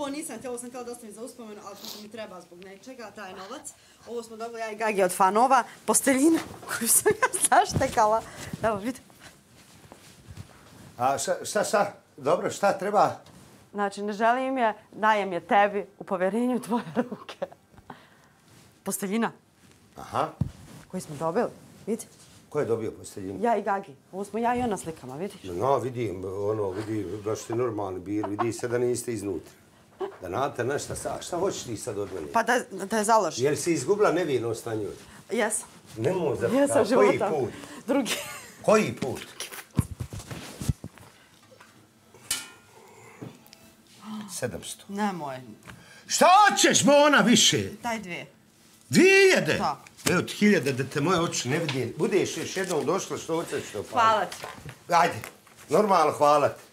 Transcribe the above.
ovo nisam htjela, ovo sam htjela da ostavim za uspomenu, ali pošto mi treba zbog nečega, taj novac. Ovo smo dobili ja i Gagi od fanova, posteljinu koju sam ja zaštekala. Evo, vidi. A šta? Dobro, šta treba? Znači, ne želim je, dajem je tebi u povjerenju tvoje ruke. Posteljina. Aha. Koju smo dobili, vidi. Ko je dobio posteljinu? Ja i Gagi. Ovo smo ja i ona slikama, vidiš? No, vidim, baš ste normalni bili, vidi se da niste iznutra. Da nate nešto, šta hoćeš ti sad od mene? Pa da je založi. Jel si izgubila nevinost na njoj? Jesam. Nemoj za Jesam života. Koji put? Drugi. Koji put? $700. Nemoj. Šta hoćeš, Bona, više? Daj 2. 2000? Da. Evo ti 1000 da te moje oči ne vidi. Budeš još jednom došla, što hoćeš što pa. Hvala ti. Ajde, normalno hvala ti.